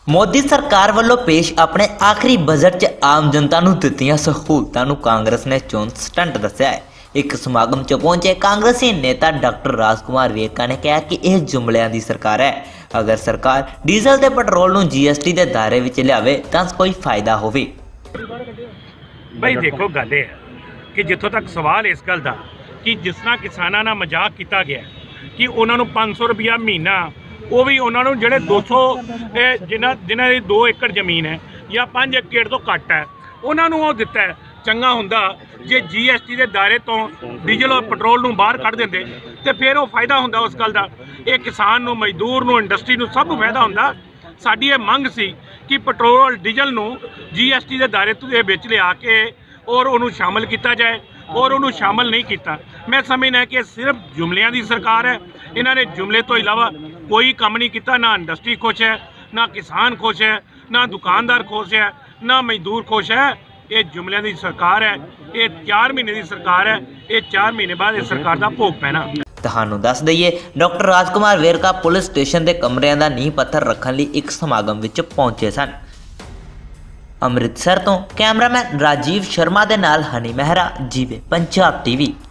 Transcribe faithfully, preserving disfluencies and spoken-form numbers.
मोदी सरकार वालों पेश अपने आखिरी बजट च आम जनता नूं दित्तियां सहूलतां नूं कांग्रेस ने चोण स्टंट दस्सिया है। एक समागम च पहुंचे कांग्रेसी नेता डॉक्टर राजकुमार वेरका ने कहा कि यह जुमलियां दी सरकार है। अगर सरकार डीजल ते पेट्रोल नूं जीएसटी के दायरे विच लियावे तां कोई फायदा होवे। भाई देखो गल है कि जिथों तक सवाल इस गल का कि जिस तरह किसानों नाल मजाक किया गया कि उन्होंने पाँच सौ रुपया महीना वो भी उन्होंने जोड़े दो सौ जिन्ह जिन्हों की दो एकड़ जमीन है या पाँच एकड़ तो घट है उन्होंने वो दिता है। चंगा हुंदा जे जी एस टी के दायरे तो डीजल और पेट्रोल नूं बाहर कढ़ देंदे तो फिर वो फायदा हुंदा उस गल का। ये किसान नूं मजदूर नूं इंडस्ट्री नूं सब नूं फायदा हुंदा। साडी ये मंग सी कि पेट्रोल डीजल नूं जी एस टी के दायरे तो विच लिया के और उन्होंने शामिल किया जाए और उन्होंने शामिल नहीं किया। मैं समझना कि सिर्फ जुमलियां की सरकार है। इन्होंने जुमले तो इलावा कोई काम नहीं किया। ना इंडस्ट्री खुश है, ना किसान खुश है, ना दुकानदार खुश है, ना मजदूर खुश है। ये जुमलियां की सरकार है। ये चार महीने की सरकार है। ये चार महीने बाद इस सरकार का भोग पैना। ਤੁਹਾਨੂੰ ਦੱਸ ਦਈਏ doctor Rajkumar Verka police station के कमरिਆਂ ਦਾ ਨੀਂਹ ਪੱਥਰ ਰੱਖਣ ਲਈ ਇੱਕ ਸਮਾਗਮ ਵਿੱਚ ਪਹੁੰਚੇ ਸਨ। ਅੰਮ੍ਰਿਤਸਰ ਤੋਂ ਕੈਮਰਾਮੈਨ ਰਾਜੀਵ ਸ਼ਰਮਾ ਦੇ ਨਾਲ ਹਨੀ ਮਹਿਰਾ, ਜੀਵੇ ਪੰਜਾਬ ਟੀਵੀ।